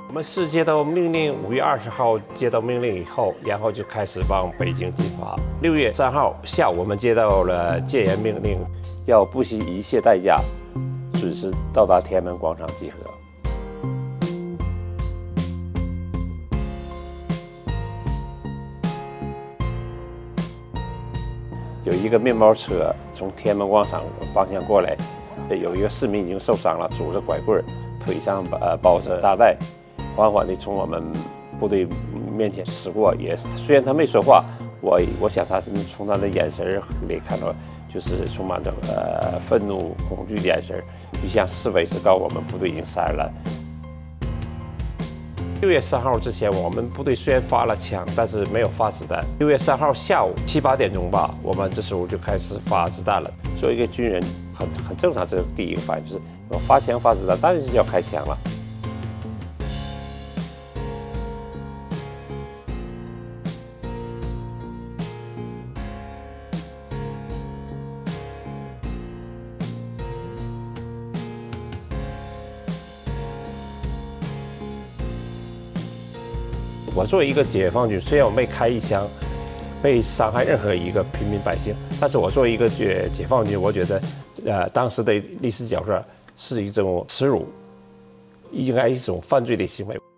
我们是接到命令，5月20号接到命令以后，然后就开始往北京进发。6月3号下午，我们接到了戒严命令，要不惜一切代价，准时到达天安门广场集合。有一个面包车从天安门广场方向过来，有一个市民已经受伤了，拄着拐棍，腿上包着大带，缓缓地从我们部队面前驶过。也虽然他没说话，我想他是从他的眼神里看到，就是充满着愤怒、恐惧的眼神，就像示威是告我们部队已经杀人了。6月3号之前，我们部队虽然发了枪，但是没有发子弹。6月3号下午7、8点钟吧，我们这时候就开始发子弹了。作为一个军人，很正常，这是第一个反应，就是我发枪发子弹，当然是要开枪了。我作为一个解放军，虽然我没开一枪，没伤害任何一个平民百姓，但是我作为一个解放军，我觉得，当时的历史角色是一种耻辱，应该是一种犯罪的行为。